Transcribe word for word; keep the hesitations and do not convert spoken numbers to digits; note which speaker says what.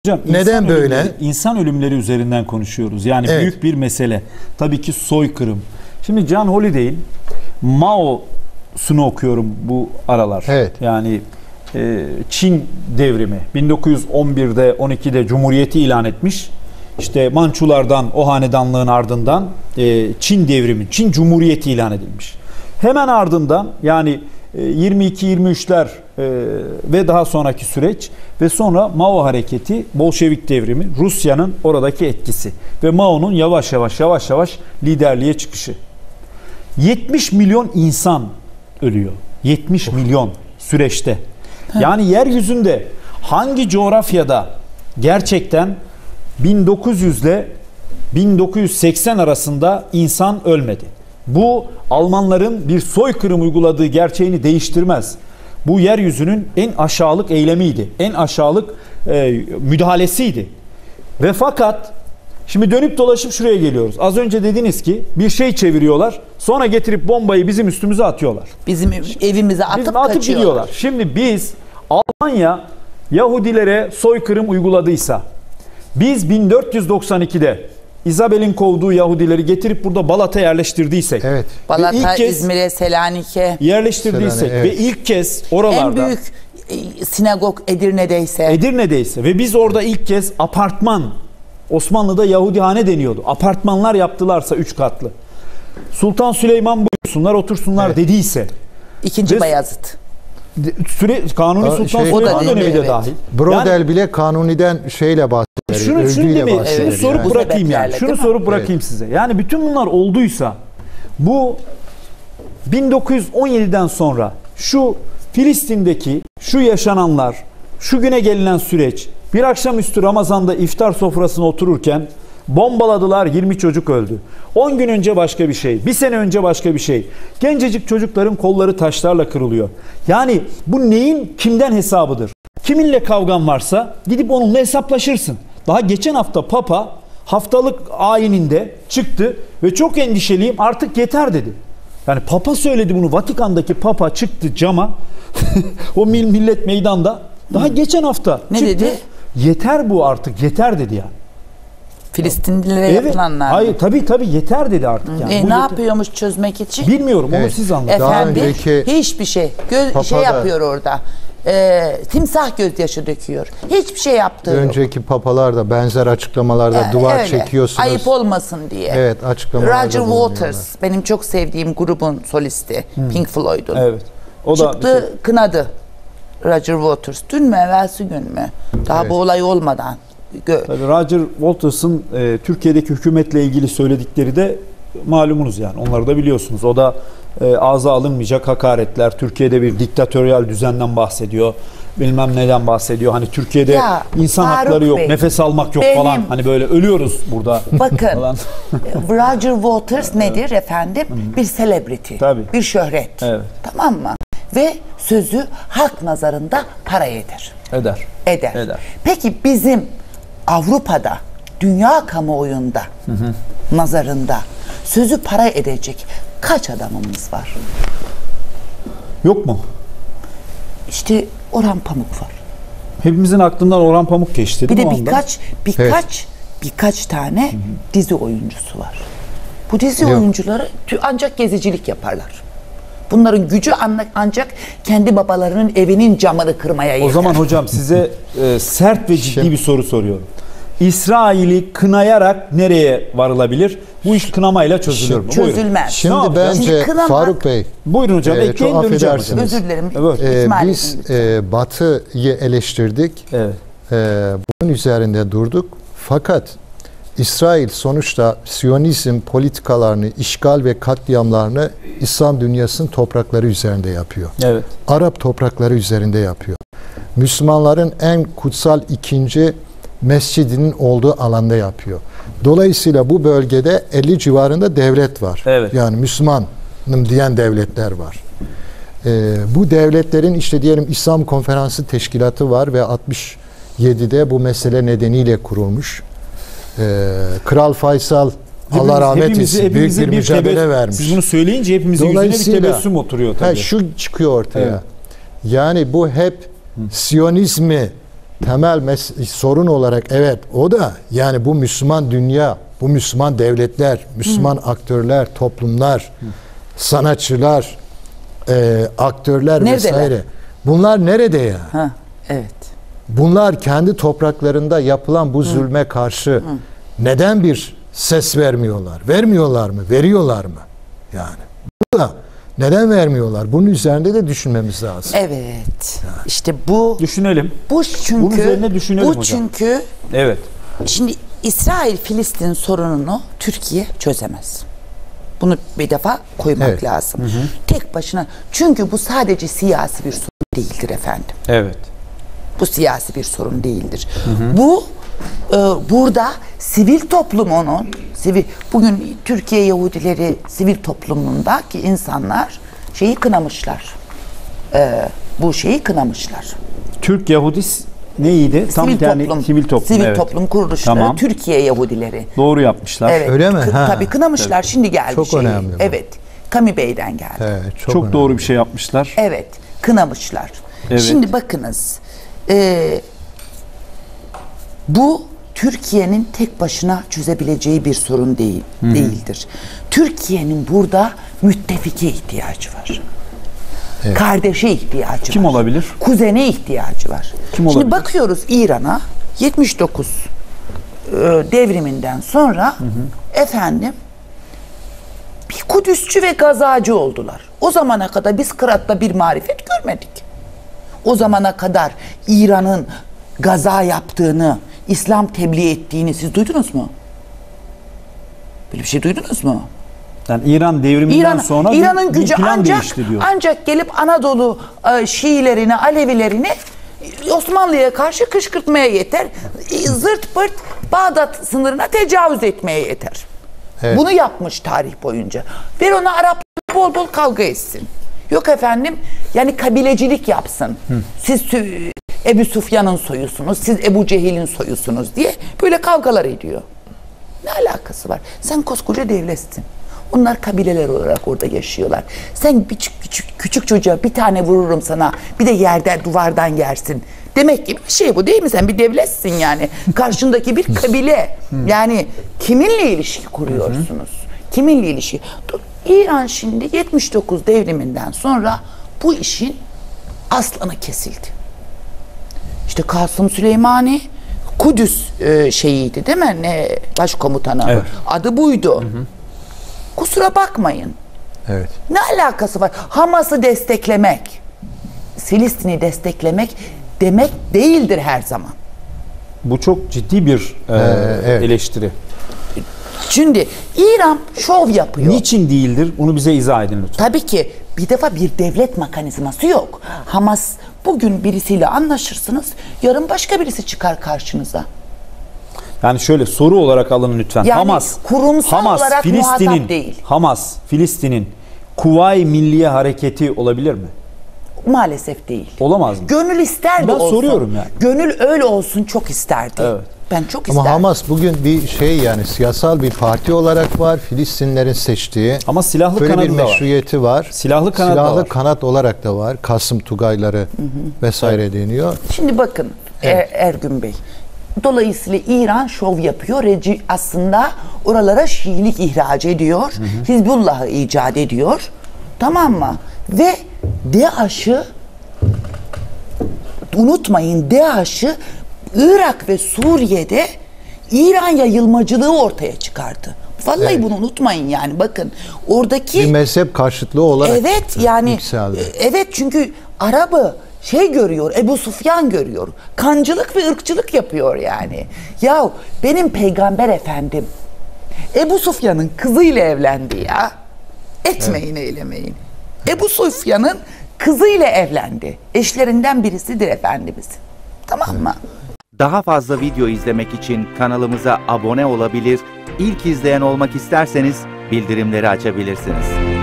Speaker 1: Hocam,
Speaker 2: neden böyle?
Speaker 1: Ölümleri, insan ölümleri üzerinden konuşuyoruz. Yani evet. büyük bir mesele. Tabii ki soykırım. Şimdi John Holliday'in Mao'sunu okuyorum bu aralar.
Speaker 2: Evet.
Speaker 1: Yani e, Çin devrimi. bin dokuz yüz on birde on ikide Cumhuriyeti ilan etmiş. İşte Mançulardan, o hanedanlığın ardından e, Çin devrimi, Çin Cumhuriyeti ilan edilmiş. Hemen ardından yani yirmi iki yirmi üçler e, ve daha sonraki süreç ve sonra Mao hareketi, Bolşevik devrimi, Rusya'nın oradaki etkisi ve Mao'nun yavaş yavaş yavaş yavaş liderliğe çıkışı. yetmiş milyon insan ölüyor. yetmiş oh. milyon süreçte. Yani yeryüzünde hangi coğrafyada gerçekten bin dokuz yüz ile bin dokuz yüz seksen arasında insan ölmedi? Bu Almanların bir soykırım uyguladığı gerçeğini değiştirmez. Bu yeryüzünün en aşağılık eylemiydi. En aşağılık e, müdahalesiydi. Ve fakat şimdi dönüp dolaşıp şuraya geliyoruz. Az önce dediniz ki bir şey çeviriyorlar. Sonra getirip bombayı bizim üstümüze atıyorlar.
Speaker 3: Bizim evimize atıp,
Speaker 1: bizim atıp
Speaker 3: kaçıyorlar.
Speaker 1: gidiyorlar. Şimdi biz Almanya Yahudilere soykırım uyguladıysa biz bin dört yüz doksan ikide İzabel'in kovduğu Yahudileri getirip burada Balat'a yerleştirdiysek,
Speaker 2: evet.
Speaker 3: Balata, İzmir'e, Selanik'e
Speaker 1: yerleştirdiysek Selanik, evet. ve ilk kez oralarda
Speaker 3: en büyük sinagog Edirne'deyse
Speaker 1: Edirne'deyse ve biz orada ilk kez apartman, Osmanlı'da Yahudihane deniyordu. Apartmanlar yaptılarsa üç katlı. Sultan Süleyman buyursunlar, otursunlar evet. dediyse.
Speaker 3: İkinci Bayezid.
Speaker 1: Süre Kanuni Sultan şey, Süleyman dönemi de evet. dahil.
Speaker 2: Brodel yani, bile Kanuni'den şeyle bahsediyor.
Speaker 1: Şunu, şunu, demi, şunu
Speaker 3: evet,
Speaker 1: sorup
Speaker 3: yani.
Speaker 1: bırakayım yani. Şunu sorup bırakayım evet. size. Yani bütün bunlar olduysa bu bin dokuz yüz on yediden sonra şu Filistin'deki şu yaşananlar, şu güne gelinen süreç, bir akşamüstü Ramazan'da iftar sofrasına otururken bombaladılar, yirmi çocuk öldü. on gün önce başka bir şey, bir sene önce başka bir şey. Gencecik çocukların kolları taşlarla kırılıyor. Yani bu neyin kimden hesabıdır? Kiminle kavgan varsa gidip onunla hesaplaşırsın. Daha geçen hafta Papa haftalık ayininde çıktı ve çok endişeliyim, artık yeter dedi. Yani Papa söyledi bunu. Vatikan'daki Papa çıktı cama o millet meydanda. Daha hmm. geçen hafta
Speaker 3: ne
Speaker 1: çıktı.
Speaker 3: dedi?
Speaker 1: Yeter bu artık, yeter dedi yani.
Speaker 3: Filistinlilere
Speaker 1: evet.
Speaker 3: yapılanlar.
Speaker 1: Hayır tabii tabii yeter dedi artık yani.
Speaker 3: E, ne
Speaker 1: yeter.
Speaker 3: yapıyormuş çözmek için?
Speaker 1: Bilmiyorum evet. onu siz anlatın.
Speaker 3: Efendim önceki... hiçbir şey. Göz, şey yapıyor orada. E, timsah gözyaşı döküyor. Hiçbir şey yaptığı yok.
Speaker 2: Önceki papalar da benzer açıklamalarda yani, duvar öyle. çekiyorsunuz.
Speaker 3: Ayıp olmasın diye.
Speaker 2: Evet açıklamalarda
Speaker 3: Roger Waters benim çok sevdiğim grubun solisti. Hmm. Pink Floyd'un.
Speaker 1: Evet. O
Speaker 3: çıktı
Speaker 1: da şey...
Speaker 3: kınadı Roger Waters. Dün mü evvelsi gün mü? Daha evet. bu olay olmadan.
Speaker 1: Tabii Roger Waters'ın e, Türkiye'deki hükümetle ilgili söyledikleri de malumunuz yani. Onları da biliyorsunuz. O da e, ağza alınmayacak hakaretler. Türkiye'de bir diktatöryal düzenden bahsediyor. Bilmem neden bahsediyor. Hani Türkiye'de ya, insan Faruk hakları yok, Bey, nefes almak yok benim, falan. Hani böyle ölüyoruz burada.
Speaker 3: Bakın Roger Waters nedir efendim? Bir celebrity.
Speaker 1: Tabii.
Speaker 3: Bir şöhret. Evet. Tamam mı? Ve sözü halk nazarında para eder.
Speaker 1: Eder.
Speaker 3: Eder.
Speaker 1: Eder.
Speaker 3: Peki bizim Avrupa'da, dünya kamuoyunda, hı hı. nazarında sözü para edecek kaç adamımız var?
Speaker 1: Yok mu?
Speaker 3: İşte Orhan Pamuk var.
Speaker 1: Hepimizin aklından Orhan Pamuk geçti.
Speaker 3: Bir de birkaç, birkaç, evet. birkaç tane hı hı. dizi oyuncusu var. Bu dizi Yok. oyuncuları ancak gezicilik yaparlar. Bunların gücü ancak kendi babalarının evinin camını kırmaya yeter.
Speaker 1: O zaman hocam size e, sert ve ciddi bir soru soruyorum. İsrail'i kınayarak nereye varılabilir? Bu iş kınamayla çözülür mü?
Speaker 3: Çözülmez.
Speaker 2: Şimdi ne bence Şimdi kınamak, Faruk Bey.
Speaker 1: Buyurun hocam.
Speaker 2: E,
Speaker 1: ekleyin döneceğim.
Speaker 3: Özür dilerim.
Speaker 2: Evet. E, biz e, Batı'yı eleştirdik. Evet. E, bunun üzerinde durduk. Fakat İsrail sonuçta Siyonizm politikalarını, işgal ve katliamlarını İslam dünyasının toprakları üzerinde yapıyor. Evet. Arap toprakları üzerinde yapıyor. Müslümanların en kutsal ikinci mescidinin olduğu alanda yapıyor. Dolayısıyla bu bölgede elli civarında devlet var. Evet. Yani Müslümanım diyen devletler var. Ee, bu devletlerin işte diyelim İslam Konferansı Teşkilatı var ve altmış yedide bu mesele nedeniyle kurulmuş. Ee, Kral Faysal hepimiz, Allah rahmet eylesin büyük bir, bir mücadele tebessüm, vermiş.
Speaker 1: Siz bunu söyleyince hepimizin yüzüne bir tebessüm oturuyor tabii.
Speaker 2: He, şu çıkıyor ortaya. Evet. Yani bu hep Hı. Siyonizmi temel mes- sorun olarak evet o da yani bu Müslüman dünya, bu Müslüman devletler, Müslüman Hı. aktörler, toplumlar, Hı. sanatçılar, e, aktörler
Speaker 3: Neredeler?
Speaker 2: vesaire. Bunlar nerede ya?
Speaker 3: Ha, evet.
Speaker 2: Bunlar kendi topraklarında yapılan bu zulme Hı. karşı Hı. neden bir ses vermiyorlar? Vermiyorlar mı? Veriyorlar mı? Yani bu da neden vermiyorlar? Bunun üzerinde de düşünmemiz lazım.
Speaker 3: Evet. Yani. İşte bu
Speaker 1: düşünelim.
Speaker 3: Bu çünkü
Speaker 1: Bunun üzerine düşünelim
Speaker 3: bu
Speaker 1: hocam.
Speaker 3: çünkü
Speaker 1: evet.
Speaker 3: Şimdi İsrail-Filistin sorununu Türkiye çözemez. Bunu bir defa koymak evet. lazım. Hı hı. Tek başına. Çünkü bu sadece siyasi bir sorun değildir efendim.
Speaker 1: Evet.
Speaker 3: Bu siyasi bir sorun değildir. Hı hı. Bu e, burada sivil toplumunun, sivil bugün Türkiye Yahudileri sivil toplumundaki insanlar şeyi kınamışlar. E, bu şeyi kınamışlar.
Speaker 1: Türk Yahudisi neydi? Tam
Speaker 3: sivil
Speaker 1: yani
Speaker 3: toplum,
Speaker 1: sivil toplum.
Speaker 3: Sivil
Speaker 1: evet.
Speaker 3: toplum kuruluşları,
Speaker 1: tamam.
Speaker 3: Türkiye Yahudileri.
Speaker 1: Doğru yapmışlar.
Speaker 3: Evet.
Speaker 2: Öyle mi? Ha.
Speaker 3: Tabii kınamışlar. Evet. Şimdi geldi
Speaker 2: çok
Speaker 3: şey.
Speaker 2: önemli.
Speaker 3: Evet. Kami Bey'den geldi.
Speaker 2: Evet, çok
Speaker 1: çok doğru bir şey yapmışlar.
Speaker 3: Evet. Kınamışlar.
Speaker 1: Evet.
Speaker 3: Şimdi bakınız. E, bu Türkiye'nin tek başına çözebileceği bir sorun değil, Hı-hı. değildir. Türkiye'nin burada müttefike ihtiyacı var. Evet. Kardeşe ihtiyacı
Speaker 1: Kim
Speaker 3: var.
Speaker 1: Kim olabilir?
Speaker 3: Kuzene ihtiyacı var.
Speaker 1: Kim olabilir?
Speaker 3: Şimdi bakıyoruz İran'a yetmiş dokuz e, devriminden sonra hı hı. efendim bir Kudüsçü ve gazacı oldular. O zamana kadar biz Kırat'ta bir marifet görmedik. O zamana kadar İran'ın gaza yaptığını, İslam tebliğ ettiğini siz duydunuz mu? Böyle bir şey duydunuz mu?
Speaker 1: Yani İran devriminden
Speaker 3: İran,
Speaker 1: sonra
Speaker 3: İran'ın
Speaker 1: bir,
Speaker 3: gücü
Speaker 1: bir plan
Speaker 3: ancak
Speaker 1: değişti diyor.
Speaker 3: ancak gelip Anadolu e, Şiilerini, Alevilerini Osmanlı'ya karşı kışkırtmaya yeter. Zırt pırt Bağdat sınırına tecavüz etmeye yeter. Evet. Bunu yapmış tarih boyunca. Ver ona Araplar bol bol kavga etsin. Yok efendim yani kabilecilik yapsın. Hı. Siz Ebu Sufyan'ın soyusunuz, siz Ebu Cehil'in soyusunuz diye böyle kavgalar ediyor. Ne alakası var? Sen koskoca devletsin. Onlar kabileler olarak orada yaşıyorlar. Sen küçük küçük küçük çocuğa bir tane vururum sana, bir de yerden duvardan yersin. Demek gibi bir şey bu değil mi? Sen bir devletsin yani. Karşındaki bir kabile. Yani kiminle ilişki kuruyorsunuz? Kiminle ilişki? İran şimdi yetmiş dokuz devriminden sonra bu işin aslanı kesildi. İşte Kasım Süleymani Kudüs e, şeyiydi değil mi? Ne başkomutanı. Evet. Adı buydu. Hı hı. Kusura bakmayın.
Speaker 2: Evet.
Speaker 3: Ne alakası var? Hamas'ı desteklemek, Filistin'i desteklemek demek değildir her zaman.
Speaker 1: Bu çok ciddi bir e, ee, evet. eleştiri.
Speaker 3: Şimdi İran şov yapıyor.
Speaker 1: Niçin değildir? Onu bize izah edin lütfen.
Speaker 3: Tabii ki bir defa bir devlet mekanizması yok. Hamas bugün birisiyle anlaşırsınız, yarın başka birisi çıkar karşınıza.
Speaker 1: Yani şöyle soru olarak alın lütfen.
Speaker 3: Yani
Speaker 1: Hamas
Speaker 3: kurumsal
Speaker 1: Hamas,
Speaker 3: olarak
Speaker 1: Filistin'in,
Speaker 3: muhatap değil.
Speaker 1: Hamas, Filistin'in Kuvayi Milliye Hareketi olabilir mi?
Speaker 3: Maalesef değil.
Speaker 1: Olamaz mı?
Speaker 3: Gönül isterdi
Speaker 1: ben
Speaker 3: olsun.
Speaker 1: Ben soruyorum yani.
Speaker 3: Gönül öyle olsun çok isterdi.
Speaker 1: Evet.
Speaker 3: Ben çok
Speaker 2: Ama
Speaker 3: isterdim.
Speaker 2: Hamas bugün bir şey yani siyasal bir parti olarak var. Filistinlerin seçtiği.
Speaker 1: Ama silahlı
Speaker 2: böyle
Speaker 1: kanadı
Speaker 2: bir
Speaker 1: da var.
Speaker 2: meşruiyeti var.
Speaker 1: Silahlı kanat
Speaker 2: silahlı
Speaker 1: da var.
Speaker 2: kanat olarak da var. Kasım Tugayları hı hı. vesaire evet. deniyor.
Speaker 3: Şimdi bakın evet. er, Ergün Bey. Dolayısıyla İran şov yapıyor. Reci aslında oralara Şiilik ihraç ediyor. Hı hı. Hizbullah'ı icat ediyor. Tamam mı? Ve DAEŞ'ı unutmayın DAEŞ'ı Irak ve Suriye'de İran yayılmacılığı ortaya çıkardı. Vallahi evet. bunu unutmayın yani bakın oradaki
Speaker 2: bir mezhep karşıtlığı olarak
Speaker 3: evet yani
Speaker 2: yükseldi.
Speaker 3: Evet çünkü Arap'ı şey görüyor, Ebu Sufyan görüyor. Kancılık ve ırkçılık yapıyor yani. Yahu benim peygamber efendim Ebu Sufyan'ın kızıyla evlendi ya. Etmeyin evet. eylemeyin. Ebu Sufyan'ın kızıyla evlendi. Eşlerinden birisidir Efendimiz. Tamam mı?
Speaker 4: Daha fazla video izlemek için kanalımıza abone olabilir, İlk izleyen olmak isterseniz bildirimleri açabilirsiniz.